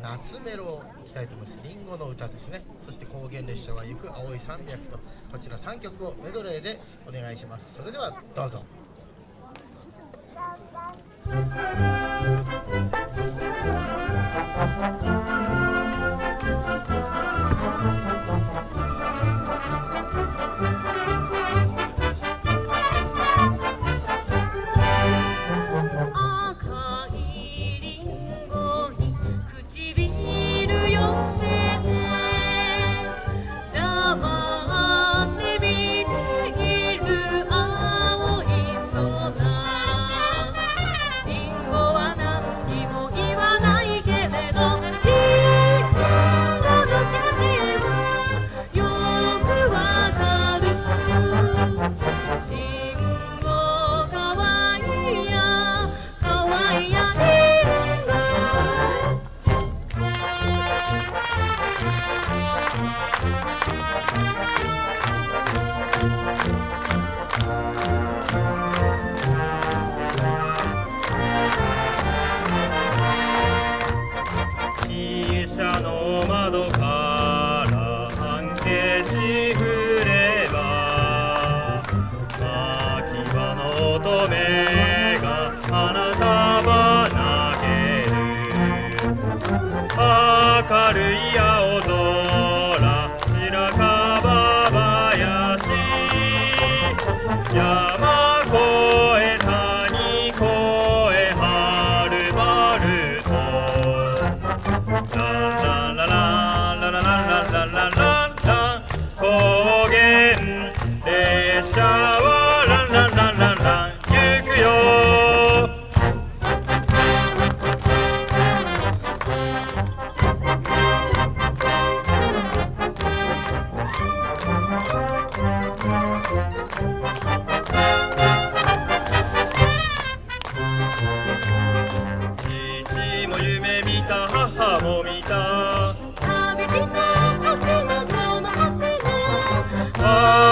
夏メロをいきたいと思います。リンゴの歌ですね。そして高原列車は行く青い山脈と、こちら3曲をメドレーでお願いします。それではどうぞ。 明るい青空、白樺林、山越え谷越えはるばると、ラララララララララララ、高原列車はラララララ行くよ。父も夢見た、母も見た、 旅路の果てのその果ての